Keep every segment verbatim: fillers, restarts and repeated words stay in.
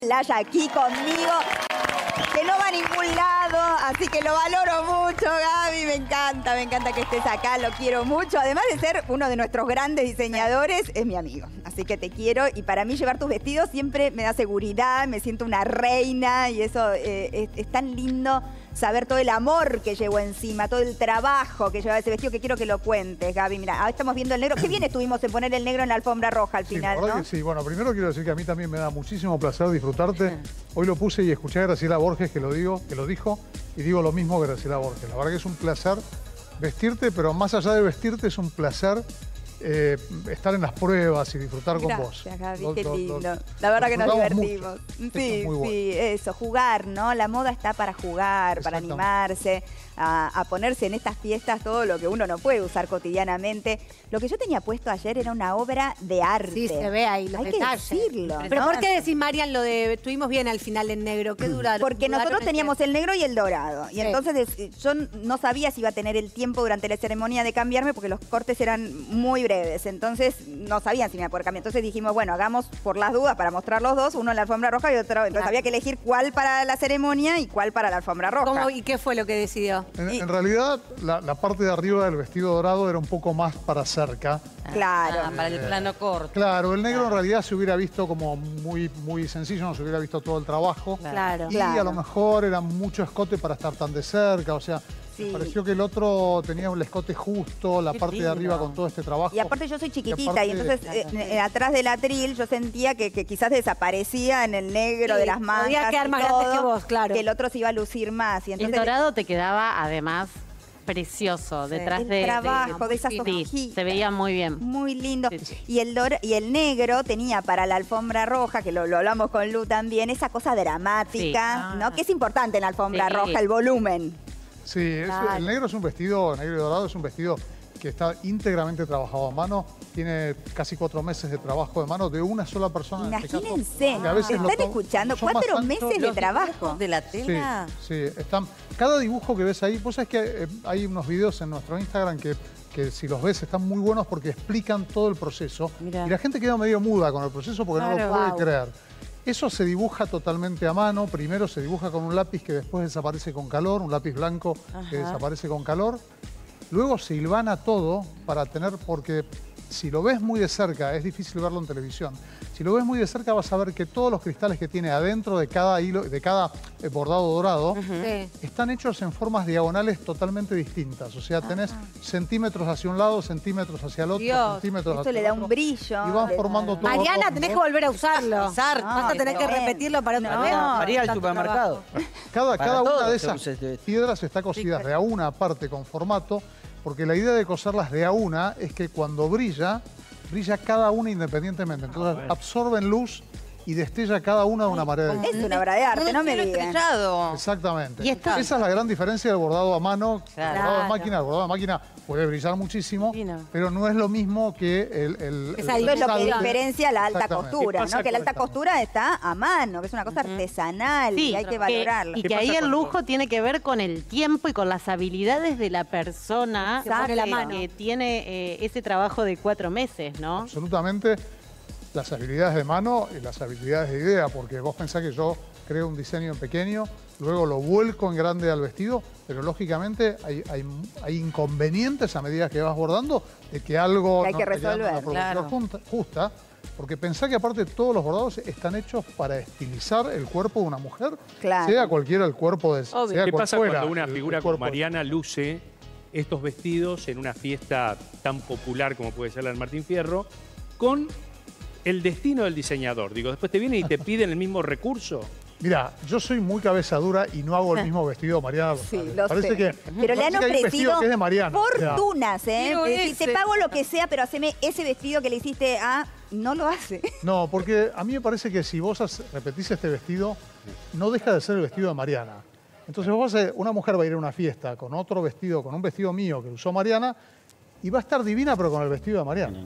Playa aquí conmigo, que no va a ningún lado, así que lo valoro mucho, Gaby, me encanta, me encanta que estés acá, lo quiero mucho. Además de ser uno de nuestros grandes diseñadores, es mi amigo, así que te quiero. Y para mí llevar tus vestidos siempre me da seguridad, me siento una reina y eso eh, es, es tan lindo. Saber todo el amor que llevó encima, todo el trabajo que llevaba ese vestido, que quiero que lo cuentes, Gaby. Mira, ahora estamos viendo el negro. Qué bien estuvimos en poner el negro en la alfombra roja al final, sí, ¿no? Que sí, bueno, primero quiero decir que a mí también me da muchísimo placer disfrutarte. Hoy lo puse y escuché a Graciela Borges que lo, digo, que lo dijo, y digo lo mismo que Graciela Borges. La verdad que es un placer vestirte, pero más allá de vestirte es un placer Eh, estar en las pruebas y disfrutar Gracias, con vos. Gracias, Gaby, lo, qué lo, lindo. lo, la verdad que nos divertimos. Mucho. Sí, bueno. sí, eso, jugar, ¿no? La moda está para jugar, para animarse, a, a ponerse en estas fiestas todo lo que uno no puede usar cotidianamente. Lo que yo tenía puesto ayer era una obra de arte. Sí, se ve ahí los Hay detalles. que decirlo, Pero ¿no? ¿por qué decís, Marian, lo de estuvimos bien al final en negro? ¿Qué duraron? Porque nosotros teníamos el negro y el dorado. Y sí. entonces yo no sabía si iba a tener el tiempo durante la ceremonia de cambiarme porque los cortes eran muy breves. Entonces no sabían si me iba a poder cambiar. Entonces dijimos, bueno, hagamos por las dudas para mostrar los dos, uno en la alfombra roja y otro. Entonces claro. había que elegir cuál para la ceremonia y cuál para la alfombra roja. ¿Cómo, ¿Y qué fue lo que decidió? En, y, en realidad, la, la parte de arriba del vestido dorado era un poco más para cerca. Claro. Ah, para el plano corto. Claro, el negro claro. en realidad se hubiera visto como muy, muy sencillo, no se hubiera visto todo el trabajo. Claro. Y claro. a lo mejor era mucho escote para estar tan de cerca, o sea... Sí. Me pareció que el otro tenía un escote justo, la Qué parte lindo. de arriba con todo este trabajo. Y aparte yo soy chiquitita y, aparte, y entonces eh, eh, atrás del atril yo sentía que, que quizás desaparecía en el negro sí, de las mangas. Podía quedar más todo, grande que vos, claro. Que el otro se iba a lucir más. Y entonces, el dorado te quedaba además precioso, sí. detrás el de... trabajo, de, de esas sí, hojitas. se veía muy bien. Muy lindo. Sí, sí. Y, el dor y el negro tenía para la alfombra roja, que lo, lo hablamos con Lu también, esa cosa dramática, sí. ¿no? Que es importante en la alfombra sí. roja, el volumen. Sí, es, claro. el negro es un vestido, el negro y dorado es un vestido que está íntegramente trabajado a mano, tiene casi cuatro meses de trabajo de mano de una sola persona. Imagínense, en este caso, a veces ¿están lo, escuchando? Cuatro meses de trabajo. ¿De la tela? Sí, sí, están, cada dibujo que ves ahí, vos sabés que eh, hay unos videos en nuestro Instagram que, que si los ves están muy buenos porque explican todo el proceso. Mirá. Y la gente queda medio muda con el proceso porque claro, no lo puede wow. creer. Eso se dibuja totalmente a mano. Primero se dibuja con un lápiz que después desaparece con calor, un lápiz blanco Ajá. que desaparece con calor. Luego se hilvana todo para tener, porque si lo ves muy de cerca, es difícil verlo en televisión. Si lo ves muy de cerca vas a ver que todos los cristales que tiene adentro de cada hilo, de cada bordado dorado, uh-huh. sí. están hechos en formas diagonales totalmente distintas. O sea, tenés Ajá. centímetros hacia un lado, centímetros hacia el otro, Dios, centímetros esto hacia le el da otro. un brillo. Y van formando todo. Mariana, tenés que volver a usarlo. Usar. No, vas a tener que repetirlo para otra vez. No, María al supermercado. Cada, cada una de esas este piedras está cosida sí, de a una parte con formato, porque la idea de coserlas de a una es que cuando brilla, brilla cada una independientemente. Entonces ah, bueno. absorben luz y destella cada una de una manera diferente. Es una obra de arte, no me digan. Exactamente. ¿Y Esa es la gran diferencia del bordado a mano. Claro. El bordado de máquina, el bordado de máquina puede brillar muchísimo, no. pero no es lo mismo que el... el Esa el, es lo que diferencia la alta costura, ¿no? Que la alta esta? costura está a mano, que es una cosa uh-huh. artesanal sí, y hay que valorarla. Que, y que ahí el lujo con... tiene que ver con el tiempo y con las habilidades de la persona que, pone la mano. que tiene eh, ese trabajo de cuatro meses, ¿no? Absolutamente. Las habilidades de mano y las habilidades de idea, porque vos pensás que yo creo un diseño en pequeño, luego lo vuelco en grande al vestido, pero lógicamente hay, hay, hay inconvenientes a medida que vas bordando de que algo que hay no que resolver, una claro. justa, justa, porque pensá que aparte todos los bordados están hechos para estilizar el cuerpo de una mujer, claro. sea cualquiera el cuerpo de sea sea ¿Qué pasa fuera, cuando una figura como cuerpo. Mariana luce estos vestidos en una fiesta tan popular como puede ser la del Martín Fierro, con el destino del diseñador? Digo, después te vienen y te piden el mismo recurso. Mira, yo soy muy cabeza dura y no hago el mismo vestido de Mariana. Sí, lo parece sé. Que, pero le han ofrecido que es de Mariana, fortunas, o sea. ¿eh? Si te pago lo que sea, pero haceme ese vestido que le hiciste a... No lo hace. No, porque a mí me parece que si vos repetís este vestido, no deja de ser el vestido de Mariana. Entonces vos, una mujer va a ir a una fiesta con otro vestido, con un vestido mío que usó Mariana, y va a estar divina, pero con el vestido de Mariana.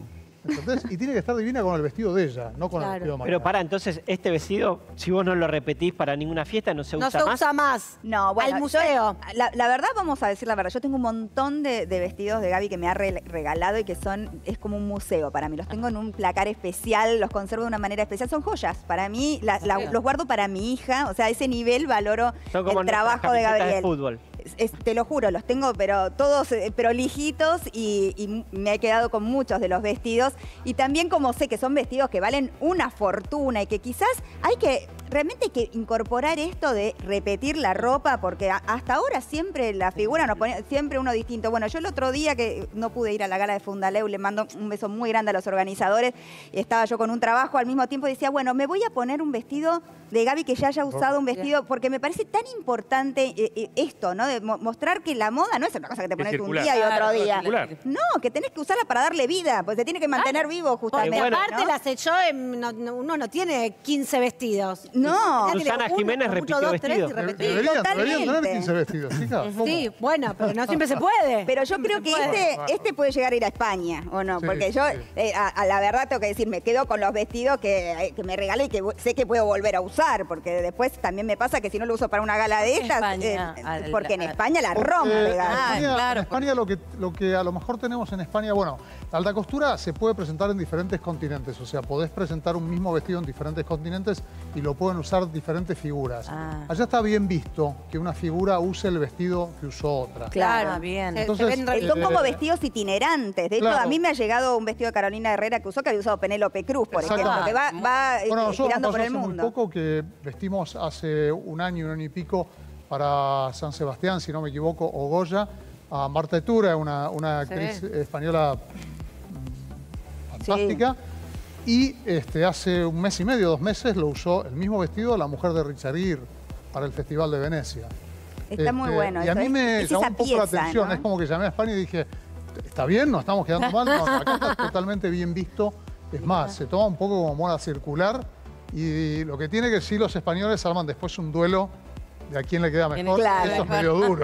¿entendés? Y tiene que estar divina con el vestido de ella, no con Claro. el vestido de Mariana. Pero para, entonces, este vestido, si vos no lo repetís para ninguna fiesta, no se No usa se más. usa más. No, bueno, Al yo- museo. la, la verdad, vamos a decir la verdad. Yo tengo un montón de, de vestidos de Gaby que me ha re- regalado y que son, es como un museo para mí. Los tengo en un placar especial, los conservo de una manera especial. Son joyas. Para mí, la- la- los guardo para mi hija. O sea, a ese nivel valoro Son como el nuestras trabajo de camisetas Gabriel. de fútbol. Es- es- te lo juro, los tengo, pero todos eh, prolijitos y, y me he quedado con muchos de los vestidos. Y también como sé que son vestidos que valen una fortuna y que quizás hay que, realmente hay que incorporar esto de repetir la ropa, porque a- hasta ahora siempre la figura nos pone, siempre uno distinto. Bueno, yo el otro día que no pude ir a la gala de Fundaleu, le mando un beso muy grande a los organizadores, y estaba yo con un trabajo al mismo tiempo y decía, bueno, me voy a poner un vestido de Gaby que ya haya usado un vestido, porque me parece tan importante eh, eh, esto, ¿no? De mo- mostrar que la moda no es una cosa que te Es pones un circular. día y otro Claro, día. circular. No, que tenés que usarla para darle vida, pues se tiene que mantener vivo justamente. Porque bueno, aparte ¿no? las echó, en- no- no- uno no tiene quince vestidos. No. Ella tiene Susana uno, Jiménez mucho, repitió dos, tres y vestido. De- repetí. Deberían, Totalmente. deberían tener quince vestidos, chicas. ¿Cómo? Sí, bueno, pero no siempre se puede. Pero yo Siempre creo se que puede. este, este puede llegar a ir a España, ¿o no? Sí, Porque yo, sí. eh, a, a la verdad tengo que decir, me quedo con los vestidos que, eh, que me regalé y que vo- sé que puedo volver a usar, porque después también me pasa que si no lo uso para una gala de estas, España, eh, al- porque en al- España la Porque rompe. en Gaby. Ah, España, claro, en España lo, que, lo que a lo mejor tenemos en España, bueno, la alta costura se puede presentar en diferentes continentes, o sea, podés presentar un mismo vestido en diferentes continentes y lo pueden usar diferentes figuras. Ah. Allá está bien visto que una figura use el vestido que usó otra. Claro. Ah, bien. Se- Entonces, se ven re- Eh, Son Eh, como vestidos itinerantes. De hecho, claro. a mí me ha llegado un vestido de Carolina Herrera que usó que había usado Penélope Cruz, por ejemplo, Exactamente. que va, va eh, Bueno, nosotros girando nos por pasó el hace muy mundo. poco que vestimos hace un año, un año y pico para San Sebastián, si no me equivoco, o Goya, a Marta Etura, una, una actriz española mm, fantástica. Y este, hace un mes y medio, dos meses, lo usó el mismo vestido la mujer de Richard Gere para el Festival de Venecia. Está muy Este, bueno. Y a eso, mí es- me es llamó esa un poco la pieza, atención. ¿no? Es como que llamé a España y dije, ¿está bien? ¿No estamos quedando mal? No, acá está totalmente bien visto. Es más, se toma un poco como moda circular y lo que tiene que sí los españoles arman después un duelo de a quién le queda mejor. Claro. Eso es medio duro.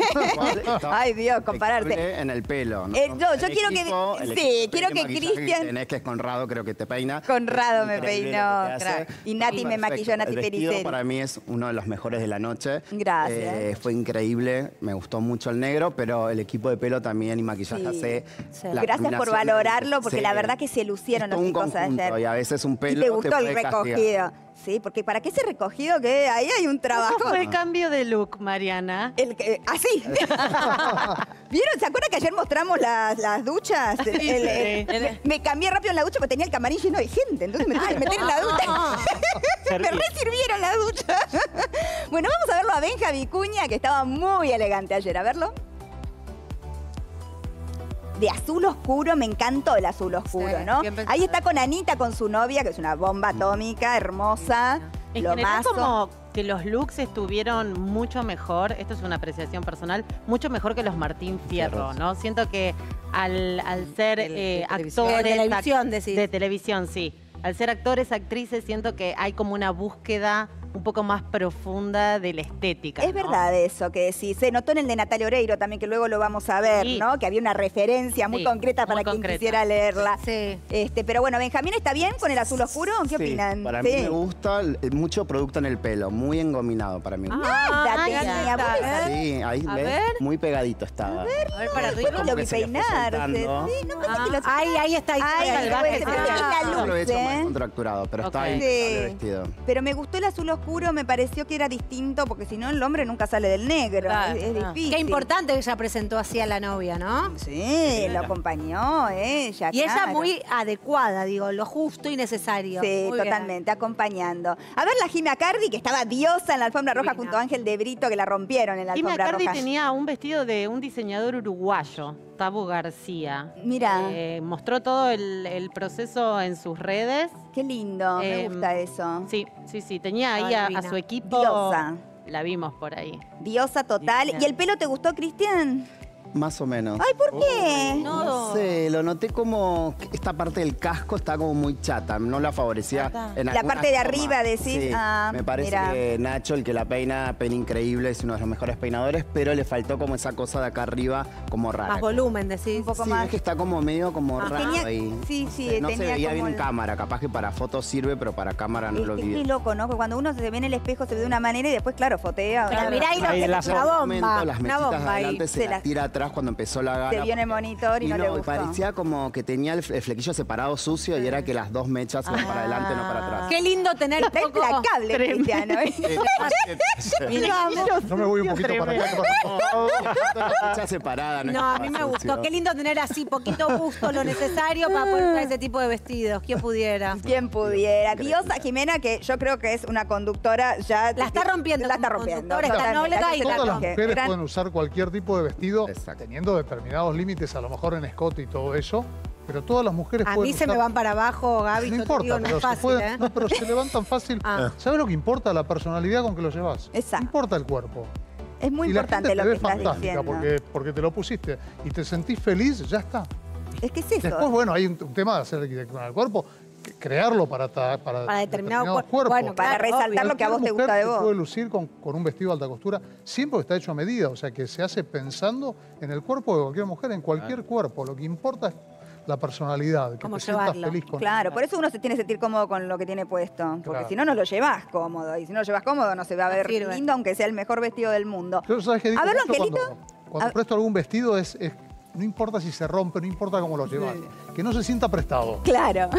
Ay, Dios, compararte. Espectacular en el pelo. ¿no? Eh, yo- yo El quiero que- equipo- el sí, equipo quiero de que maquillaje Cristian- tenés, que es Conrado, creo que te peina. Conrado me Increíble peinó, lo que hace. crack. Y Nati me Perfecto. maquilló, Nati El vestido Periceli. para mí es uno de los mejores de la noche. Gracias. Eh, fue increíble, me gustó mucho el negro, pero el equipo de pelo también y maquillaje Sí. hace... Sí. la Gracias por combinación de- valorarlo, porque Sí. la verdad que se lucieron Es los todo un chicos conjunto, ayer. y a veces un ¿Y pelo te gustó el puede recogido? castigar. Sí, porque para qué ese recogido que ahí hay un trabajo. ¿Cómo fue el cambio de look, Mariana? El que, así. ¿Vieron? ¿Se acuerdan que ayer mostramos las, las duchas? El- el- me, me cambié rápido en la ducha porque tenía el camarín lleno de gente. Entonces me tuve que meter en la ducha. me Serví. resirvieron la ducha. Bueno, vamos a verlo a Benja Vicuña, que estaba muy elegante ayer. A verlo. De azul oscuro, me encantó el azul oscuro, Sí, ¿no? bien pensado. Ahí está con Anita, con su novia, que es una bomba atómica, hermosa. En lo general, mazo. como que los looks estuvieron mucho mejor, esto es una apreciación personal, mucho mejor que los Martín Fierro, ¿no? Siento que al, al ser El- de eh, televisión. actores... De televisión, act- decís. De televisión, sí. Al ser actores, actrices, siento que hay como una búsqueda un poco más profunda de la estética. Es ¿no? verdad eso que sí. Se notó en el de Natalia Oreiro también, que luego lo vamos a ver, Sí. ¿no? Que había una referencia muy Sí, concreta para muy quien concreta. quisiera leerla. Sí. Este, pero bueno, Benjamín, ¿está bien con el azul oscuro? ¿Qué Sí, opinan? Para Sí. mí me gusta el- mucho producto en el pelo, muy engominado para mí. Nada Ay, tenía, Anita, vos a ves- Sí, ahí A ves, ver. muy pegadito estaba. A ver, para Después arriba. como Lo vi que se le fue peinarse. soltando. Sí, no pensé Ah, que lo ahí, ahí está. Ahí, Ay, está. salvaje, se ve sí. bien la Yo lo luz, he hecho más ¿eh? contracturado, pero está Ok. ahí Sí. el vestido. Pero me gustó el azul oscuro, me pareció que era distinto, porque si no el hombre nunca sale del negro. Claro, es, es claro. difícil. Qué importante que ella presentó así a la novia, ¿no? Sí, lo acompañó ella. Y ella claro. muy adecuada, digo, lo justo y necesario. Sí, Muy bien. totalmente, acompañando. A ver la Jimmy Cardi, que estaba diosa en la alfombra roja junto a Ángel de Brito, que la rompieron en la Jimmy alfombra Cardi roja. tenía un vestido de un diseñador uruguayo, Tabu García. Mira. Eh, mostró todo el, el proceso en sus redes. Qué lindo, me Eh, gusta eso. Sí, sí, sí. Tenía ahí Ay, a, a divina. su equipo. Diosa. La vimos por ahí. Diosa total. Divina. ¿Y el pelo te gustó, Cristian? Más o menos. Ay, ¿por qué? No, no sé, lo noté como que esta parte del casco está como muy chata, no la favorecía. En la parte de arriba tomas. decís, sí, ah, me parece mira. que Nacho, el que la peina, peina increíble, es uno de los mejores peinadores, pero le faltó como esa cosa de acá arriba, como rara. Más volumen, decís. Un poco Sí, más. es que está como medio como Ah, raro tenía- ahí. sí, No sí, sé, no se tenía veía como bien en el- cámara, capaz que para fotos sirve, pero para cámara no Es, lo es vi. muy loco, ¿no? Porque cuando uno se ve en el espejo se ve de una manera y después, claro, fotea. Pero claro. mirá ahí lo Ahí que la es una foto. bomba. Las Una mesitas de bomba ahí. adelante se, Se las las- tira atrás cuando empezó la gala. Se vio en el porque monitor y no le no, gustó. parecía como que tenía el, el flequillo separado sucio y era que las dos mechas iban para adelante, no para atrás. Qué lindo tener Está poco... implacable, Cristiano. ¿eh? Eh, No me voy un poquito para acá. ¿qué pasa? Las mechas separadas. No, a mí me gustó. Qué lindo tener así poquito gusto, lo necesario para poder usar ese tipo de vestidos. ¿Quién pudiera? Quien pudiera. Diosa Jimena, que yo creo que es una conductora ya... La está rompiendo La está como rompiendo. conductora, está totalmente. Olga La que y se la Todas las coge. mujeres Gran- pueden usar cualquier tipo de vestido, Exacto. teniendo determinados límites, a lo mejor en escote y todo eso, pero todas las mujeres A pueden mí se me usar- van para abajo, Gaby, No yo te importa, digo, no pero es se fácil, pueden- ¿eh? no, pero se levantan fácil. Ah. ¿Sabes lo que importa? La personalidad con que lo llevas. Exacto. No importa el cuerpo. Es muy y la importante gente lo te que ve estás fantástica diciendo. porque, porque te lo pusiste y te sentís feliz, ya está. Es que es eso. Después, bueno, hay un, un tema de hacer arquitectura del cuerpo, que- crearlo para, ta- para, Para determinado determinados cuer- cuerpos. bueno, Para claro, resaltar obvio. lo que a vos te Cualquier gusta de mujer se vos. puede lucir con, con un vestido de alta costura, siempre está hecho a medida, o sea que se hace pensando en el cuerpo de cualquier mujer, en cualquier cuerpo. Lo que importa es la personalidad, que Cómo te sientas llevarlo. feliz con Claro, por eso uno se tiene que sentir cómodo con lo que tiene puesto. Porque Claro. si no, no lo llevas cómodo. Y si no lo llevas cómodo, no se va a No ver sirve. lindo, aunque sea el mejor vestido del mundo. Yo, ¿sabes qué digo A ver, mucho Angelito. Cuando, cuando A- presto algún vestido es, es- no importa si se rompe, no importa cómo lo llevas, que no se sienta prestado. Claro.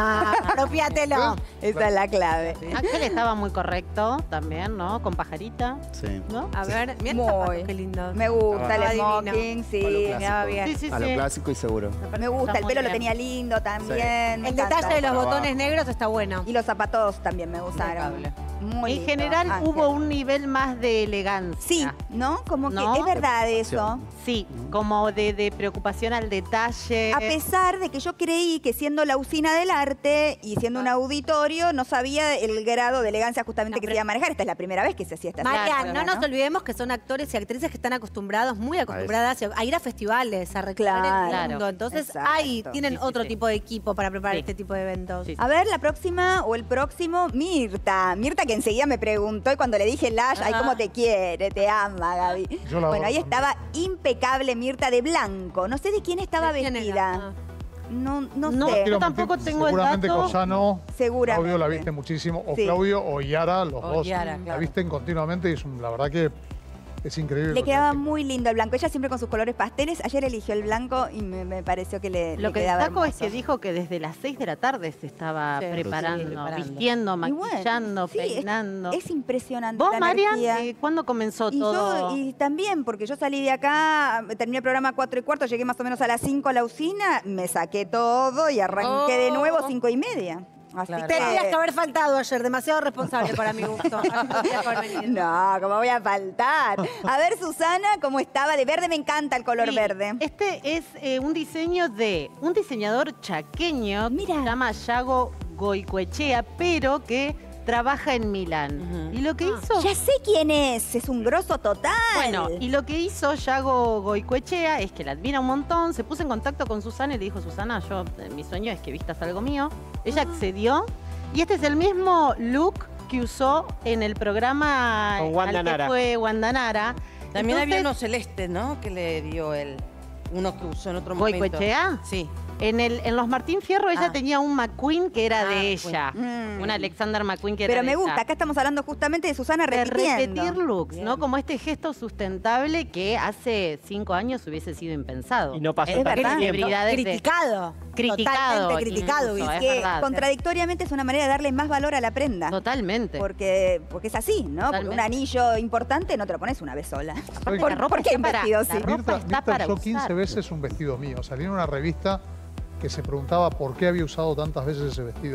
Apropiátelo. Esa es la clave. Ángel estaba muy correcto también, ¿no? Con pajarita, Sí. ¿no? A ver, mira Muy. el zapato, qué lindo. Me gusta el Estaba divino. smoking, sí. A lo Me quedaba clásico. bien. Sí, sí, A lo sí. clásico y seguro. Me gusta, Está el muy pelo lo bien. tenía lindo también. me El encanta. detalle de los Para botones abajo. negros está bueno. Y los zapatos también me gustaron. Impecable. Muy En lindo, general Ángel. hubo un nivel más de elegancia. Sí, ¿no? Como que ¿No? es verdad eso. Sí, como de, de preocupación al detalle. A pesar de que yo creí que siendo la usina del arte y siendo un auditorio, no sabía el grado de elegancia justamente No, que pero- se iba a manejar. Esta es la primera vez que se hacía esta Marian, ceremonia, no nos olvidemos que son actores y actrices que están acostumbrados, muy acostumbradas a ir a festivales, a recorrer Claro. el mundo. Entonces, Exacto. ahí tienen Sí, sí, otro sí. tipo de equipo para preparar Sí. este tipo de eventos. Sí. A ver, la próxima o el próximo, Mirta. Mirta que enseguida me preguntó y cuando le dije Lash, ay, Ajá. cómo te quiere, te ama, Gaby. Yo la Bueno, ahí adoro estaba impecable Mirta de blanco. No sé de quién estaba ¿De quién era? vestida. Ah. No, no, No, sé. Yo tampoco tengo el Seguramente dato. Cosano, Seguramente. Claudio la viste muchísimo, o Sí. Claudio o Yara, los O dos Yara, la claro. visten continuamente y es un- la verdad que es increíble. Le lo que quedaba hacen. muy lindo el blanco. Ella siempre con sus colores pasteles. Ayer eligió el blanco y me, me pareció que le, Lo le que quedaba destaco es hermoso. que dijo que desde las seis de la tarde se estaba Sí, preparando, sí, preparando. vistiendo, Y bueno, maquillando, sí, es- peinando. Es, impresionante. ¿Vos, la Marian, energía. eh, cuándo comenzó Y todo? yo, y también, porque yo salí de acá, terminé el programa a cuatro y cuarto, llegué más o menos a las cinco a la usina, me saqué todo y arranqué de Oh. nuevo cinco y media. Así que... Tendrías que haber faltado ayer, demasiado responsable para mi gusto. Así no tendrías que haber venido. No, ¿cómo voy a faltar? A ver, Susana, ¿cómo estaba? De verde me encanta el color Sí, verde. Este es eh, un diseño de un diseñador chaqueño Mira. que se llama Yago Goicoechea, pero que trabaja en Milán. Y lo que Ah. hizo... Ya sé quién es, es un grosso total. Bueno, y lo que hizo Yago Goicoechea es que la admira un montón, se puso en contacto con Susana y le dijo, Susana, yo, eh, mi sueño es que vistas algo mío. Ella accedió y este es el mismo look que usó en el programa Con Wanda al que Nara. fue Wanda Nara. También había uno Entonces, celeste, ¿no? Que le dio él. Uno que usó en otro momento. ¿Goicoechea? Sí. En, el, en los Martín Fierro ella Ah. tenía un McQueen que era Ah, de McQueen. ella. Mm. Un Alexander McQueen que Pero era de me gusta, ella. acá estamos hablando justamente de Susana De repitiendo. repetir looks, ¿no? Bien. Como este gesto sustentable que hace cinco años hubiese sido impensado. Y no pasó Es tanto verdad. tiempo. Celebridades de- Criticado. Criticado, Totalmente criticado. incluso, ¿viste? es Que verdad. contradictoriamente es una manera de darle más valor a la prenda. Totalmente. Porque, porque es así, ¿no? Porque Totalmente. un anillo importante no te lo pones una vez sola. ¿Sabes ¿Por, qué? la ropa por qué está un para- vestido la así? ropa Mirta, está Mirta para usó quince usar. veces un vestido mío. Salí en una revista que se preguntaba por qué había usado tantas veces ese vestido.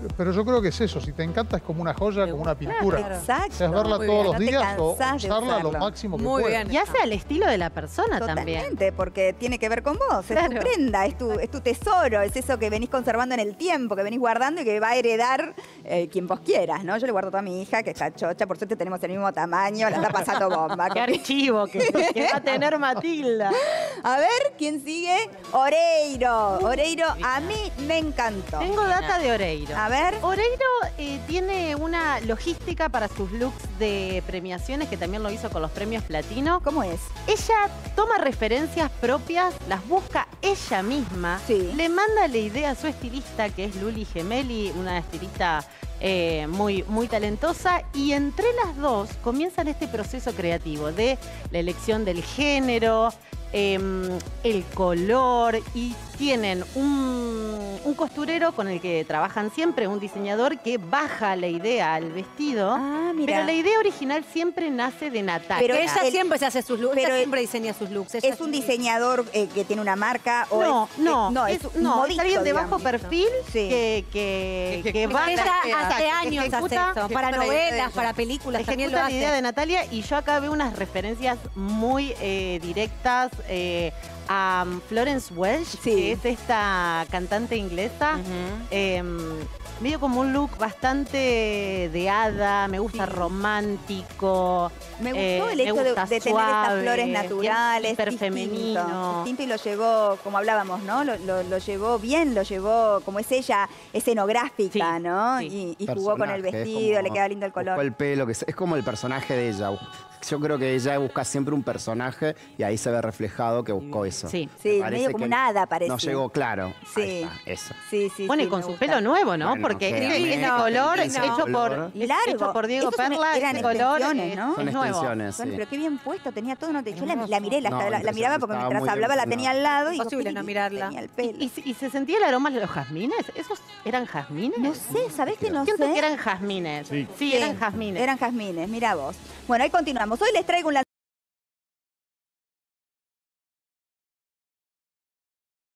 pero yo creo que es eso. Si te encanta, es como una joya, como una pintura. Claro. Exacto. O sea, es verla Muy todos bien. los No te días o cansás de usarla lo usarlo. máximo que Muy puedas. bien. Y hace al estilo de la persona también. Totalmente, porque tiene que ver con vos, es Claro. tu prenda, es tu, es tu tesoro, es eso que venís conservando en el tiempo, que venís guardando y que va a heredar eh, quien vos quieras, ¿no? Yo le guardo toda a mi hija, que está chocha, por suerte tenemos el mismo tamaño, la está pasando bomba. Qué archivo que, que va a tener Matilda. A ver, ¿quién sigue? Oreiro. Oreiro, a mí me encantó. Tengo data de Oreiro. A ver. Oreiro eh, tiene una logística para sus looks de premiaciones, que también lo hizo con los premios Platino. ¿Cómo es? Ella toma referencias propias, las busca ella misma, Sí. le manda la idea a su estilista, que es Luli Gemelli, una estilista eh, muy, muy talentosa, y entre las dos comienzan este proceso creativo de la elección del género, eh, el color, y tienen un, un costurero con el que trabajan siempre, un diseñador que baja la idea al vestido. Ah, mira. Pero la idea original siempre nace de Natalia. Pero Pero ella el- siempre se hace sus looks, pero ella el- siempre diseña sus looks. Ella ¿Es un siempre- diseñador eh, que tiene una marca? O No, es, no, eh, no, es, es un no, modito, es alguien de bajo digamos. perfil Sí. que, que, Que que ejecuta va Ella exacto, hace que años hace ejecuta- esto, para ejecuta la idea de novelas, ella. para películas, también lo ejecuta la hace. idea de Natalia, y yo acá veo unas referencias muy eh, directas eh, a um, Florence Welch, Sí. que es esta cantante inglesa. Ujú. Eh, medio como un look bastante de hada, me gusta Sí. romántico. Me gustó eh, el me hecho de, gusta de tener estas suave, flores bien naturales. hiper distinto, femenino. distinto, y lo llevó, como hablábamos, ¿no? Lo, lo- lo llevó bien, lo llevó, como es ella, escenográfica, Sí, ¿no? sí. Y, y jugó con el Personaje, es vestido, como- le queda lindo el buscó color. el pelo, que es, es como el personaje de ella. Yo creo que ella busca siempre un personaje y ahí se ve reflejado que buscó eso. Sí. Sí, Me parece medio como que un hada parece. No llegó claro. Sí. Ahí está, eso. Sí, sí, Bueno, sí, y con me su gusta. pelo nuevo, ¿no? Bueno, Porque qué este, amén, este no, color no. hecho por, Y largo. hecho por Diego Estos son- Perla, eran este color extensiones, eh, ¿no? Son es nuevo. extensiones, Bueno, sí. pero qué bien puesto, tenía todo. No te, yo la, la miré, la, No, la- la impresionante, miraba porque estaba mientras muy hablaba la bien tenía al lado. Y digo, Imposible qué no lindo mirarla. tenía el Y, pelo. y se- y se sentía el aroma de los jazmines. ¿Esos eran jazmines? No sé, ¿sabés que no Siento sé? que eran jazmines. Sí, eran jazmines. Eran jazmines, mira vos. Bueno, ahí continuamos. Hoy les traigo un